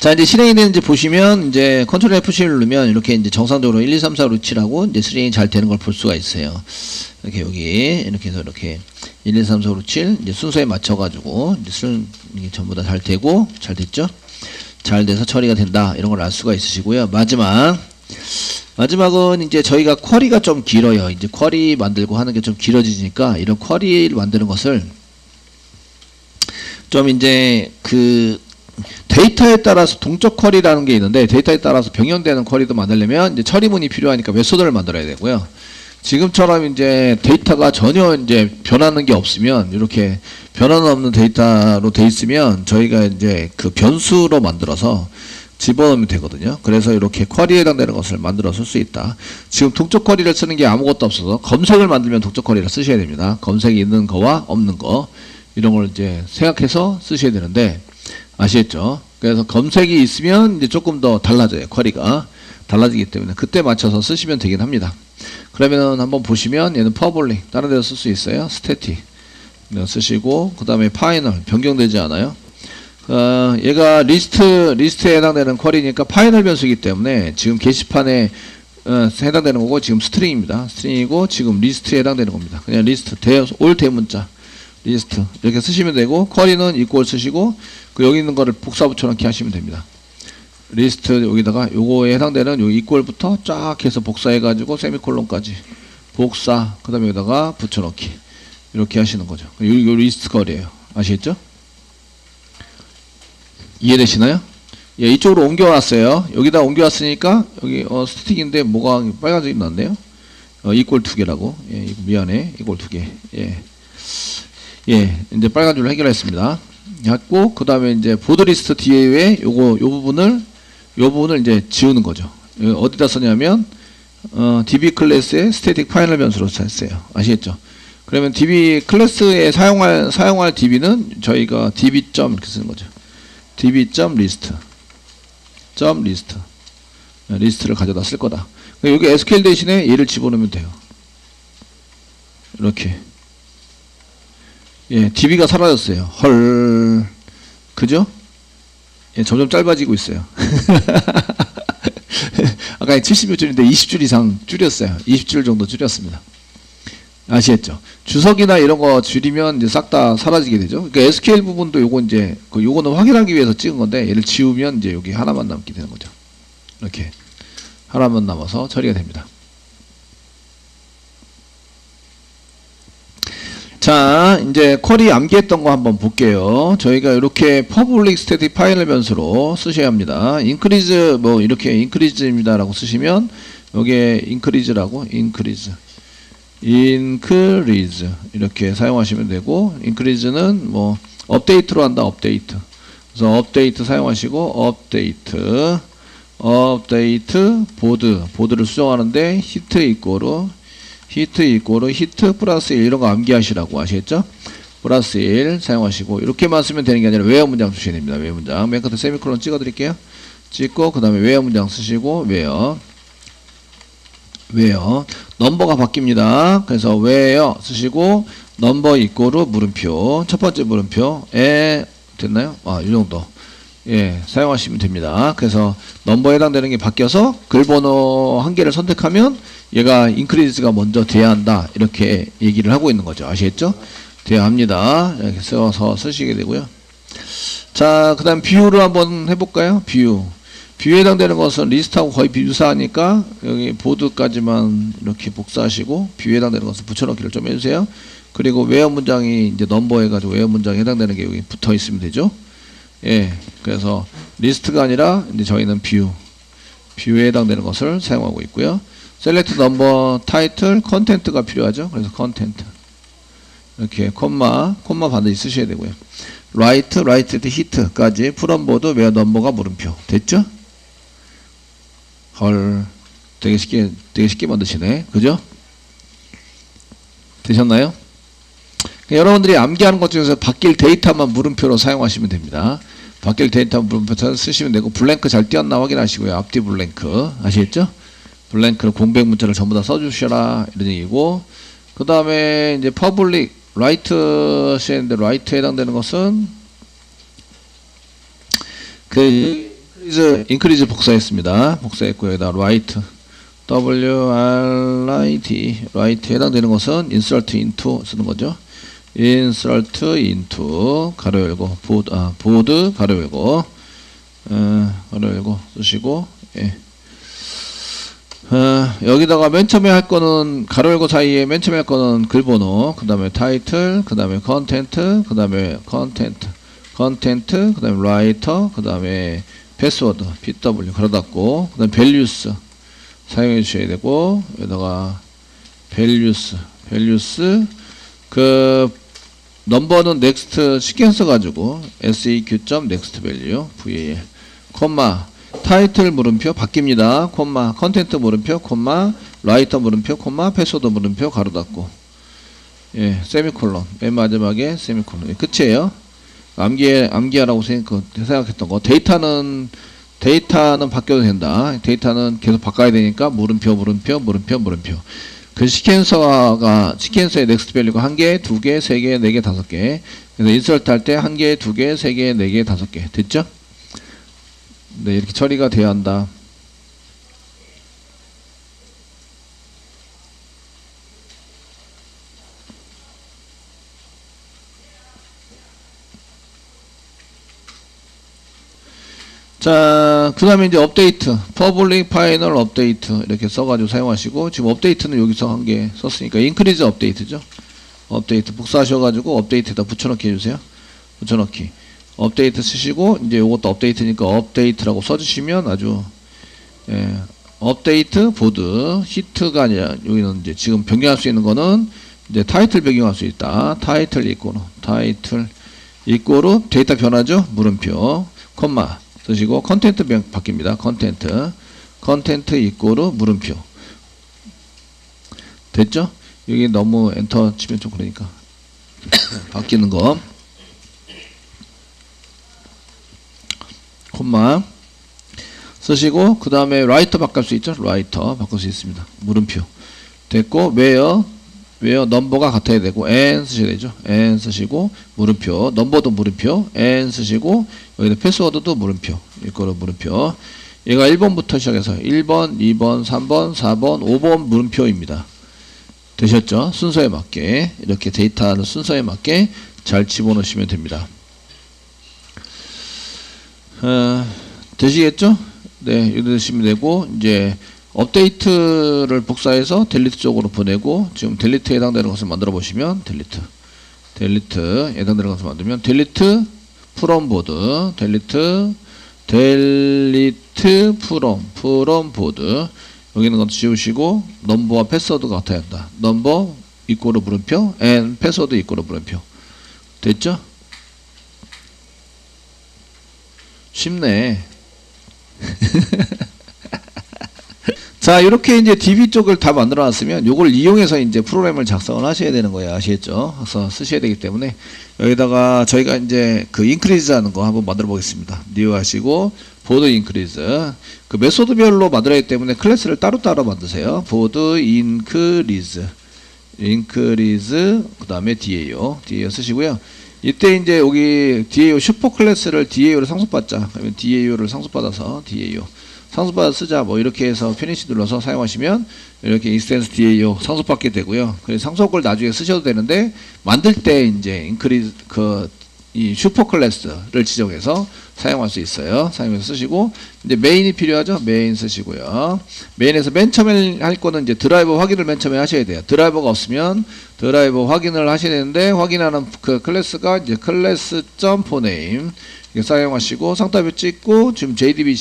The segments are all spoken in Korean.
자, 이제 실행이 되는지 보시면, 이제 컨트롤 F11을 누르면 이렇게 이제 정상적으로 1, 2, 3, 4, 5, 6, 7하고 이제 실행이 잘 되는 걸 볼 수가 있어요. 이렇게 여기, 이렇게 해서 이렇게 1, 2, 3, 4, 5, 6, 7 이제 순서에 맞춰가지고 이제 이게 전부 다 잘 되고, 잘 됐죠? 잘 돼서 처리가 된다. 이런 걸 알 수가 있으시고요. 마지막은 이제 저희가 쿼리가 좀 길어요. 이제 쿼리 만들고 하는 게 좀 길어지니까 이런 쿼리를 만드는 것을 좀 이제 그 데이터에 따라서 동적 쿼리라는 게 있는데 데이터에 따라서 변경되는 쿼리도 만들려면 이제 처리문이 필요하니까 메소드를 만들어야 되고요. 지금처럼 이제 데이터가 전혀 이제 변하는 게 없으면 이렇게 변화는 없는 데이터로 돼 있으면 저희가 이제 그 변수로 만들어서 집어넣으면 되거든요. 그래서 이렇게 쿼리에 해당되는 것을 만들어 쓸 수 있다. 지금 동적 쿼리를 쓰는 게 아무것도 없어서 검색을 만들면 동적 쿼리를 쓰셔야 됩니다. 검색이 있는 거와 없는 거 이런 걸 이제 생각해서 쓰셔야 되는데 아시겠죠? 그래서 검색이 있으면 이제 조금 더 달라져요. 쿼리가 달라지기 때문에 그때 맞춰서 쓰시면 되긴 합니다. 그러면 한번 보시면 얘는 퍼블릭 다른 데서 쓸 수 있어요. 스태틱 쓰시고 그 다음에 파이널 변경되지 않아요. 얘가 리스트에 해당되는 쿼리니까 파이널 변수이기 때문에 지금 게시판에 해당되는 거고 지금 스트링입니다. 스트링이고 지금 리스트에 해당되는 겁니다. 그냥 리스트 올 대문자 리스트 이렇게 쓰시면 되고 쿼리는 이꼴 쓰시고 그 여기 있는 거를 복사 붙여넣기 하시면 됩니다. 리스트 여기다가 요거에 해당되는 요 이꼴부터 쫙 해서 복사해 가지고 세미콜론까지 복사 그 다음에 여기다가 붙여넣기 이렇게 하시는 거죠. 요 리스트 쿼리예요. 아시겠죠? 이해되시나요? 예, 이쪽으로 옮겨왔어요. 여기다 옮겨왔으니까 여기 스틱인데 뭐가 빨간색이 났네요. 이꼴 2개라고. 예, 미안해. 이꼴 2개. 예. 예, 이제 빨간 줄로 해결했습니다. 했고 그 다음에 이제 보드 리스트 뒤에 요 부분을 이제 지우는 거죠. 어디다 썼냐면 DB 클래스의 스태틱 파이널 변수로 썼어요. 아시겠죠? 그러면 DB 클래스에 사용할 DB는 저희가 DB. 이렇게 쓰는 거죠. db.list 리스트를 가져다 쓸 거다. 여기 SQL 대신에 얘를 집어넣으면 돼요. 이렇게. 예, db가 사라졌어요. 헐. 그죠? 예, 점점 짧아지고 있어요. 아까 70몇 줄인데 20줄 이상 줄였어요. 20줄 정도 줄였습니다. 아시겠죠? 주석이나 이런 거 줄이면 이제 싹 다 사라지게 되죠. 그러니까 SQL 부분도 요거 이제 요거는 확인하기 위해서 찍은 건데 얘를 지우면 이제 여기 하나만 남게 되는 거죠. 이렇게 하나만 남아서 처리가 됩니다. 자, 이제 쿼리 암기했던 거 한번 볼게요. 저희가 이렇게 public static 파이널 변수로 쓰셔야 합니다. increase 뭐 이렇게 increase입니다라고 쓰시면 여기에 increase라고 increase 이렇게 사용하시면 되고 increase는 뭐 업데이트로 한다. 업데이트. 그래서 업데이트 사용하시고 업데이트 보드를 수정하는데 히트 플러스 1 이런 거 암기하시라고 아시겠죠? 플러스 1 사용하시고 이렇게만 쓰면 되는 게 아니라 웨어 문장 쓰셔야 됩니다. 웨어 문장 맨 끝에 세미콜론 찍어 드릴게요. 찍고 그 다음에 웨어 문장 쓰시고 웨어 넘버가 바뀝니다. 그래서 웨어 쓰시고 넘버 이꼬르 물음표 첫 번째 물음표에 됐나요? 이 정도 예 사용하시면 됩니다. 그래서 넘버에 해당되는 게 바뀌어서 글번호 한 개를 선택하면 얘가 인크리즈가 먼저 돼야 한다 이렇게 얘기를 하고 있는 거죠. 아시겠죠? 돼야 합니다. 이렇게 써서 쓰시게 되고요. 자, 그 다음 뷰를 한번 해볼까요? 뷰에 해당되는 것은 리스트하고 거의 비유사하니까 여기 보드까지만 이렇게 복사하시고 뷰에 해당되는 것은 붙여넣기를 좀 해주세요. 그리고 웨어 문장이 이제 넘버 해가지고 웨어 문장에 해당되는 게 여기 붙어 있으면 되죠. 예, 그래서 리스트가 아니라 이제 저희는 뷰에 해당되는 것을 사용하고 있고요. 셀렉트 넘버 타이틀 컨텐트가 필요하죠. 그래서 컨텐트 이렇게 콤마 반드시 쓰셔야 되고요. 라이트 히트까지 프롬보드 웨어 넘버가 물음표 됐죠? 헐, 되게 쉽게 만드시네. 그죠? 되셨나요? 여러분들이 암기하는 것 중에서 바뀔 데이터만 물음표로 사용하시면 됩니다. 바뀔 데이터 물음표 쓰시면 되고 블랭크 잘 띄었나 확인하시고요. 앞뒤 블랭크 아시겠죠? 블랭크를 공백 문자를 전부 다 써주셔라 이런 얘기고 그 다음에 이제 퍼블릭 라이트 시인데 라이트에 해당되는 것은 그 인크리즈 복사했습니다. 복사했고 여기다 write WRIT write 해당되는 것은 insert into 쓰는 거죠. insert into 가로 열고 보드 가로 열고 가로 열고 쓰시고 예. 여기다가 맨 처음에 할 거는 가로 열고 사이에 맨 처음에 할 거는 글번호, 그 다음에 타이틀, 그 다음에 컨텐트, 그 다음에 컨텐트, 그 다음에 라이터, 그 다음에 패스워드 PW 가로 닫고, 그 다음에 밸류스 사용해 주셔야 되고, 여기다가 밸류스 그 넘버는 넥스트 시퀀서 가지고 seq.next value val 콤마 타이틀 물음표 바뀝니다. 콤마 컨텐트 물음표 콤마 라이터 물음표 콤마 패스워드 물음표 가로 닫고 예 세미콜론 맨 마지막에 세미콜론 예, 끝이에요. 암기하라고 생각했던 거. 데이터는 바뀌어도 된다. 데이터는 계속 바꿔야 되니까 물음표 그 시퀀서의 넥스트 밸류가 1개, 2개, 3개, 4개, 5개. 그래서 인서트 할 때 1개, 2개, 3개, 4개, 5개. 됐죠? 네, 이렇게 처리가 돼야 한다. 자, 그 다음에 이제 업데이트, 퍼블릭 파이널 업데이트 이렇게 써가지고 사용하시고, 지금 업데이트는 여기서 한 개 썼으니까 인크리즈 업데이트죠. 업데이트 복사하셔가지고 업데이트에다 붙여넣기 해주세요. 붙여넣기. 업데이트 쓰시고, 이제 요것도 업데이트니까 업데이트라고 써주시면 아주, 예, 업데이트 보드, 히트가 아니라, 여기는 이제 지금 변경할 수 있는 거는, 이제 타이틀 변경할 수 있다. 타이틀 이꼬로 데이터 변화죠. 물음표, 콤마. 쓰시고 컨텐트 바뀝니다. 컨텐트 이꼬르 물음표. 됐죠? 여기 너무 엔터 치면 좀 그러니까 바뀌는 거 콤마 쓰시고 그 다음에 라이터 바꿀 수 있죠? 라이터 바꿀 수 있습니다. 물음표 됐고 where 넘버가 같아야 되고 and 쓰셔야 되죠. and 쓰시고 물음표 넘버도 물음표 and 쓰시고 여기다 패스워드도 물음표 이거로 물음표 얘가 1번부터 시작해서 1번 2번 3번 4번 5번 물음표입니다. 되셨죠? 순서에 맞게 이렇게 데이터는 순서에 맞게 잘 집어넣으시면 됩니다. 되시겠죠? 네, 이렇게 되시면 되고 이제 업데이트를 복사해서 델리트 쪽으로 보내고 지금 델리트에 해당되는 것을 만들어 보시면 델리트에 해당되는 것을 만들면 델리트 프롬 보드 델리트 프롬 보드 여기 있는 것도 지우시고 넘버와 패스워드가 같아야 한다. 넘버 이꼬르 물음표 and 패스워드 이꼬르 물음표 됐죠? 쉽네. 자, 이렇게 이제 DB 쪽을 다 만들어 놨으면 요걸 이용해서 이제 프로그램을 작성을 하셔야 되는 거예요. 아시겠죠? 그래서 쓰셔야 되기 때문에 여기다가 저희가 이제 그 인크리즈 하는 거 한번 만들어 보겠습니다. 뉴 하시고 보드 인크리즈 그 메소드별로 만들어야 하기 때문에 클래스를 따로따로 만드세요. 보드 인크리즈 그 다음에 DAO 쓰시고요. 이때 이제 여기 DAO 슈퍼 클래스를 DAO를 상속받자. 그러면 DAO를 상속받아서 DAO 상속받아 쓰자 뭐 이렇게 해서 피니시 눌러서 사용하시면 이렇게 인스턴스 DAO 상속받게 되고요. 그래서 상속을 나중에 쓰셔도 되는데 만들 때 이제 인크리즈 이 슈퍼 클래스를 지정해서 사용할 수 있어요. 사용해서 쓰시고 이제 메인이 필요하죠. 메인 쓰시고요. 메인에서 맨 처음에 할 거는 이제 드라이버 확인을 맨 처음에 하셔야 돼요. 드라이버가 없으면 드라이버 확인을 하셔야 되는데 확인하는 그 클래스가 이제 클래스.forename 사용하시고 상따표 찍고 지금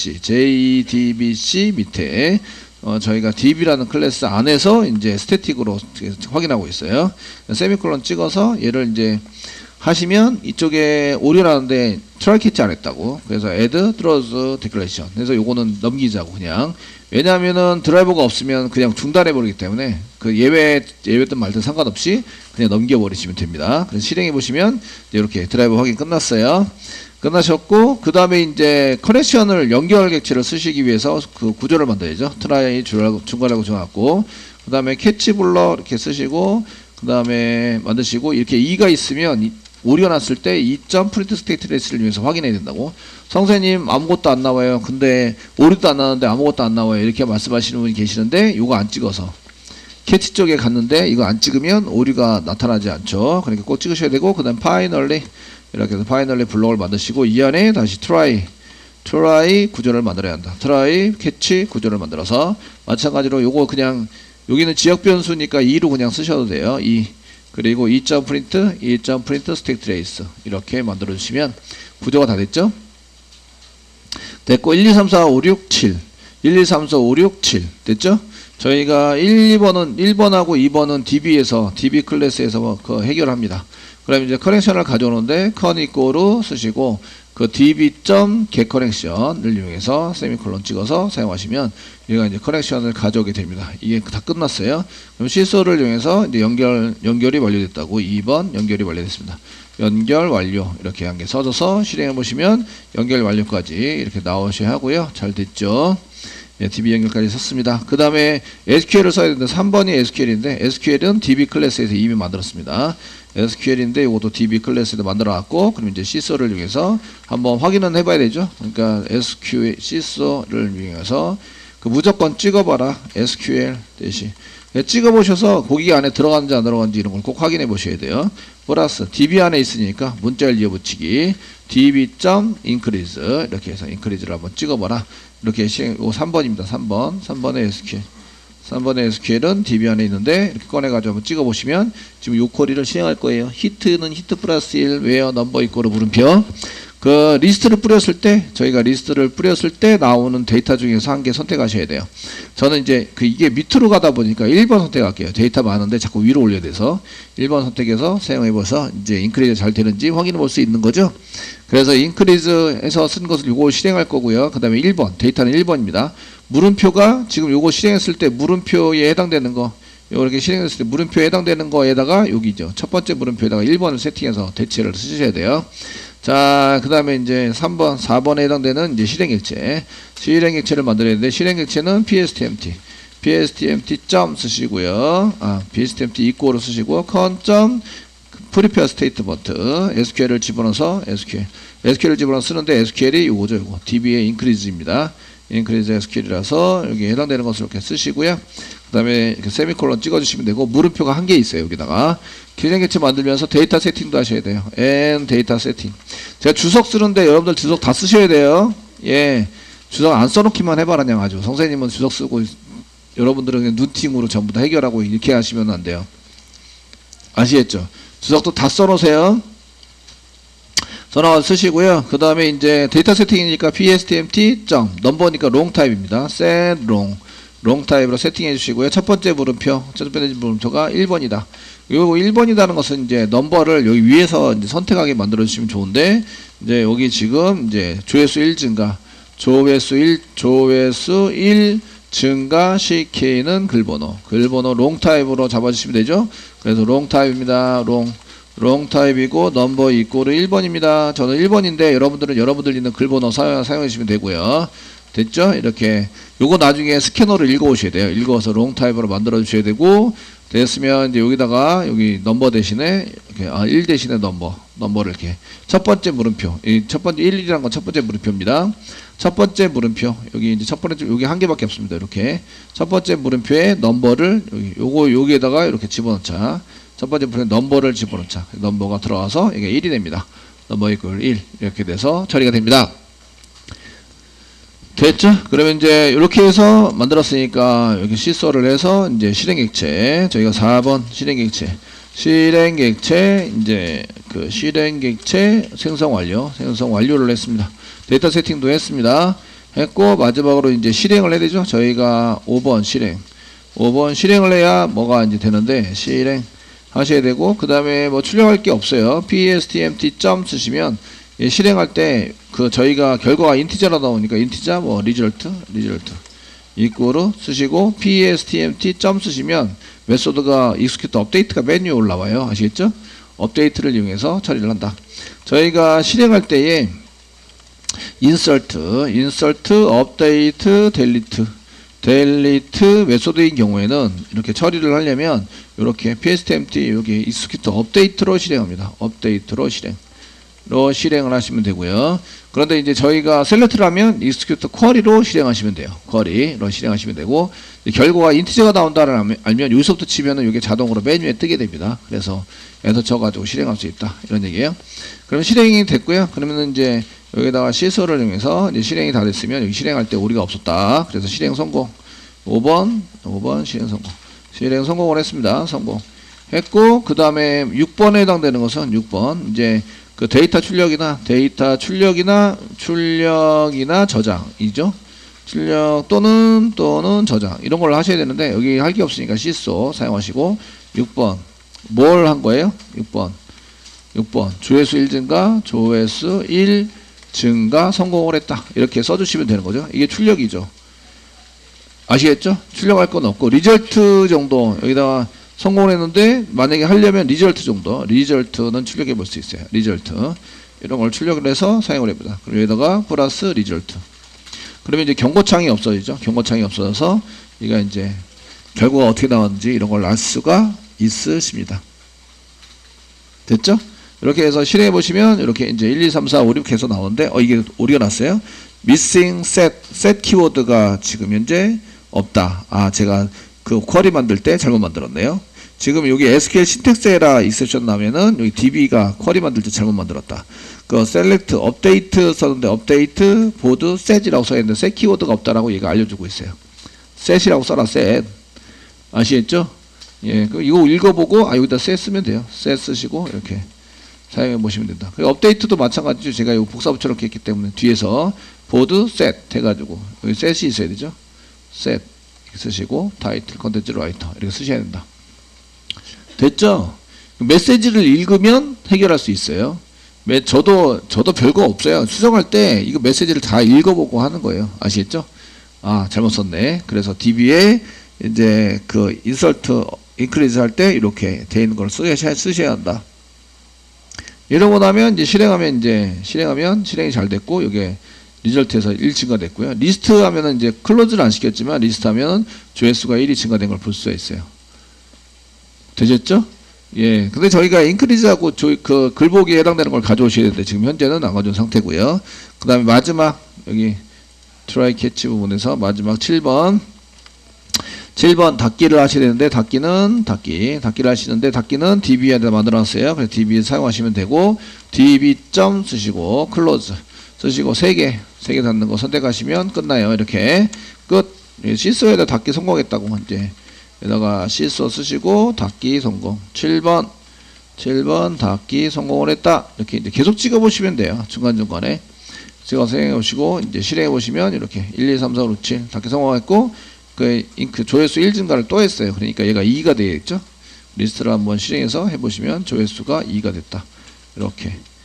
JDBC 밑에 저희가 DB라는 클래스 안에서 이제 스태틱으로 확인하고 있어요. 세미콜론 찍어서 얘를 이제 하시면 이쪽에 오류나는데 트라이 캐치 안 했다고. 그래서 add throws declaration. 그래서 요거는 넘기자고 그냥. 왜냐하면은 드라이버가 없으면 그냥 중단해 버리기 때문에 그 예외든 말든 상관없이 그냥 넘겨 버리시면 됩니다. 그래서 실행해 보시면 이렇게 드라이버 확인 끝났어요. 끝나셨고 그 다음에 이제 커넥션을 연결 객체를 쓰시기 위해서 그 구조를 만들어야죠. 트라이 중간하고 정하고 그 다음에 캐치 불러 이렇게 쓰시고 그 다음에 만드시고 이렇게 2가 있으면 오류가 났을 때 이 점 프린트 스테이트 레이스를 위해서 확인해야 된다고. 선생님 아무것도 안 나와요. 근데 오류도 안 나는데 아무것도 안 나와요. 이렇게 말씀하시는 분이 계시는데 요거 안 찍어서 캐치 쪽에 갔는데 이거 안 찍으면 오류가 나타나지 않죠. 그러니까 꼭 찍으셔야 되고, 그 다음 파이널리 이렇게 해서 파이널리 블록을 만드시고 이 안에 다시 트라이 구조를 만들어야 한다. 트라이 캐치 구조를 만들어서 마찬가지로 요거 그냥 여기는 지역 변수니까 2로 그냥 쓰셔도 돼요. 2 그리고 2점 프린트 스택 트레이스 이렇게 만들어 주시면 구조가 다 됐죠. 됐고 1, 2, 3, 4, 5, 6, 7 1, 2, 3, 4, 5, 6, 7 됐죠. 저희가 1번하고 2번은 DB 클래스에서 그 해결합니다. 그럼 이제 커넥션을 가져오는데 컨 이꼬로 쓰시고 그 db.getConnection을 이용해서 세미콜론 찍어서 사용하시면 얘가 이제 커넥션을 가져오게 됩니다. 이게 다 끝났어요. 그럼 시소를 이용해서 이제 연결이 완료됐다고. 2번 연결이 완료됐습니다. 연결 완료 이렇게 한 개 써줘서 실행해 보시면 연결 완료까지 이렇게 나오셔야 하고요. 잘 됐죠. 예, DB 연결까지 썼습니다. 그 다음에 SQL을 써야 되는데 3번이 SQL인데 SQL은 DB 클래스에서 이미 만들었습니다. SQL인데 이것도 DB 클래스에서 만들어놨고, 그럼 이제 시소를 이용해서 한번 확인은 해봐야 되죠. 그러니까 SQL 시소를 이용해서 그 무조건 찍어봐라. SQL 대신 찍어보셔서 거기 안에 들어가는지 안 들어가는지 이런 걸 꼭 확인해 보셔야 돼요. 플러스 DB 안에 있으니까 문자열 이어붙이기 db.increase 이렇게 해서 increase를 한번 찍어봐라. 이렇게 시행, 이거 3번입니다. 3번의 SQL. 3번의 SQL은 DB 안에 있는데 이렇게 꺼내가지고 한번 찍어보시면 지금 요 쿼리를 실행할 거예요. 히트는 히트 플러스 1 웨어 넘버 이꼬르 물음표. 그 리스트를 뿌렸을 때, 저희가 리스트를 뿌렸을 때 나오는 데이터 중에서 한 개 선택하셔야 돼요. 저는 이제 이게 밑으로 가다 보니까 1번 선택할게요. 데이터 많은데 자꾸 위로 올려야 돼서 1번 선택해서 사용해봐서 이제 인크리즈 잘 되는지 확인해 볼 수 있는 거죠. 그래서 인크리즈해서 쓴 것을 요거 실행할 거고요. 그 다음에 1번, 데이터는 1번입니다. 물음표가 지금 요거 실행했을 때 물음표에 해당되는 거, 이렇게 실행했을 때 물음표에 해당되는 거에다가 여기죠. 첫 번째 물음표에다가 1번을 세팅해서 대체를 쓰셔야 돼요. 자, 그 다음에 이제 3번, 4번에 해당되는 이제 실행객체를 만들어야 되는데, 실행객체는 pstmt 점 쓰시고요. pstmt equal로 쓰시고, con. prepare statement SQL을 집어넣어서 SQL을 집어넣어 쓰는데 SQL이 요거죠. 요거 DB의 increase입니다. increase SQL이라서 여기 해당되는 것을 이렇게 쓰시고요. 그 다음에 이렇게 세미콜론 찍어주시면 되고, 물음표가 한 개 있어요. 여기다가 실행객체 만들면서 데이터 세팅도 하셔야 돼요. and 데이터 세팅. 제가 주석 쓰는데 여러분들 주석 다 쓰셔야 돼요. 예, 주석 안 써놓기만 해봐라 그냥 아주. 선생님은 주석 쓰고 여러분들은 그냥 눈팅으로 전부 다 해결하고 이렇게 하시면 안 돼요. 아시겠죠? 주석도 다 써놓으세요. 써놔서 쓰시고요. 그 다음에 이제 데이터 세팅이니까 pstmt 점 넘버니까 long 타입입니다. set long 타입으로 세팅해 주시고요. 첫 번째 물음표가 1번이다. 요거 1번이라는 것은 이제 넘버를 여기 위에서 이제 선택하게 만들어 주시면 좋은데, 이제 여기 지금 이제 조회수 1 증가, 조회수 1 증가 CK는 글번호 long 타입으로 잡아주시면 되죠. 그래서 long 타입입니다. long 타입이고 넘버 이꼬르 1번입니다. 저는 1번인데 여러분들은 여러분들 있는 글번호 사용해 주시면 되고요. 됐죠? 이렇게 요거 나중에 스캐너를 읽어 오셔야 돼요. 읽어서 long 타입으로 만들어 주셔야 되고, 됐으면 이제 여기다가 여기 넘버 대신에 이렇게 1 대신에 넘버를 이렇게 첫 번째 물음표, 이 첫 번째 1이라는 건 첫 번째 물음표입니다. 첫 번째 물음표 여기 이제 첫 번째 여기 한 개밖에 없습니다. 이렇게 첫 번째 물음표에 넘버를 여기에다가 이렇게 집어넣자. 첫 번째 물음표에 넘버를 집어넣자. 넘버가 들어와서 이게 1이 됩니다. 넘버 이퀄 1 이렇게 돼서 처리가 됩니다. 됐죠? 그러면 이제 이렇게 해서 만들었으니까 여기 시소를 해서 이제 실행객체, 저희가 4번 실행객체 이제 그 실행객체 생성 완료를 했습니다. 데이터 세팅도 했습니다. 했고 마지막으로 이제 실행을 해야 되죠. 저희가 5번 실행을 해야 뭐가 이제 되는데 실행 하셔야 되고, 그 다음에 뭐 출력할 게 없어요. pstmt 점 쓰시면 실행할 때 그 저희가 결과가 인티저로 나오니까 인티저 뭐 리절트 이꼬르 쓰시고 pstmt 점 쓰시면 메소드가 execute 업데이트가 메뉴에 올라와요. 아시겠죠? 업데이트를 이용해서 처리를 한다. 저희가 실행할 때에 insert, update, delete 델리트 메소드인 경우에는 이렇게 처리를 하려면 이렇게 pstmt 여기 execute 업데이트로 실행합니다. 업데이트로 실행을 하시면 되고요. 그런데 이제 저희가 셀렉트를 하면 execute 쿼리로 실행하시면 돼요. 쿼리로 실행하시면 되고, 결과가 인티저가 나온다를 알면 여기서부터 치면은 이게 자동으로 메뉴에 뜨게 됩니다. 그래서 엔터 쳐가지고 실행할 수 있다, 이런 얘기예요. 그럼 실행이 됐고요. 그러면은 이제 여기다가 CSO를 이용해서 이제 실행이 다 됐으면 여기 실행할 때 오류가 없었다. 그래서 실행 성공. 5번 실행 성공. 실행 성공을 했습니다. 성공했고, 그 다음에 6번에 해당되는 것은 6번 이제 그 데이터 출력이나 저장이죠. 출력 또는 저장 이런 걸 하셔야 되는데 여기 할 게 없으니까 CSO 사용하시고, 6번 뭘 한 거예요? 6번 조회수 1 증가 성공을 했다, 이렇게 써주시면 되는 거죠. 이게 출력이죠. 아시겠죠? 출력할 건 없고 리절트 정도 여기다가 성공을 했는데, 만약에 하려면 리절트 정도, 리절트는 출력해 볼 수 있어요. 리절트 이런 걸 출력을 해서 사용을 해봅니다. 그럼 여기다가 플러스 리절트. 그러면 이제 경고창이 없어지죠. 경고창이 없어져서 얘가 이제 결과가 어떻게 나왔는지 이런 걸 알 수가 있으십니다. 됐죠? 이렇게 해서 실행해 보시면 이렇게 이제 1, 2, 3, 4, 5, 6 해서 나오는데, 이게 오류가 났어요. missing set 키워드가 지금 현재 없다. 제가 그 쿼리 만들 때 잘못 만들었네요. 지금 여기 SQL 신텍스 에라 익셉션 나면은 여기 DB가 쿼리 만들 때 잘못 만들었다. 그 select 업데이트 썼는데 업데이트 보드 set이라고 써있는데 set 키워드가 없다라고 얘가 알려주고 있어요. set이라고 써라, set. 아시겠죠? 예, 이거 읽어보고 여기다 set 쓰면 돼요. set 쓰시고 이렇게 사용해 보시면 된다. 업데이트도 마찬가지죠. 제가 이거 복사부처럼 했기 때문에 뒤에서 보드 set 해가지고 여기 set이 있어야 되죠. set 쓰시고 타이틀 컨텐츠 라이터 이렇게 쓰셔야 된다. 됐죠? 메시지를 읽으면 해결할 수 있어요. 저도 별거 없어요. 수정할 때 이거 메시지를 다 읽어보고 하는 거예요. 아시겠죠? 잘못 썼네. 그래서 DB에 이제 그 인서트 인크리즈 할 때 이렇게 돼 있는 걸 쓰셔야 한다. 이러고 나면 이제 실행하면 실행이 잘 됐고, 이게 리절트에서 1 증가됐고요. 리스트 하면은 이제 클로즈를 안 시켰지만 리스트 하면은 조회수가 1이 증가된 걸 볼 수가 있어요. 되셨죠? 예. 근데 저희가 인크리즈하고 그 글보기에 해당되는 걸 가져오셔야 되는데 지금 현재는 안 가져온 상태고요. 그 다음에 마지막 여기 트라이 캐치 부분에서 마지막 7번 닫기를 하셔야 되는데, 닫기를 하시는데 닫기는 DB에다 만들어놨어요. 그래서 DB 사용하시면 되고, DB 점 쓰시고 클로즈 쓰시고 3개 닫는 거 선택하시면 끝나요. 이렇게 끝. CSO에다 닫기 성공했다고 이제 여기다가 CSO 쓰시고 닫기 성공. 7번 닫기 성공을 했다. 이렇게 이제 계속 찍어보시면 돼요. 중간중간에 찍어서 해보시고 이제 실행해보시면 이렇게 1, 2, 3, 4, 5, 6, 7 닫기 성공했고, 그 조회수 1 증가를 또 했어요. 그러니까 얘가 2가 되겠죠. 리스트를 한번 실행해서 해보시면 조회수가 2가 됐다. 이렇게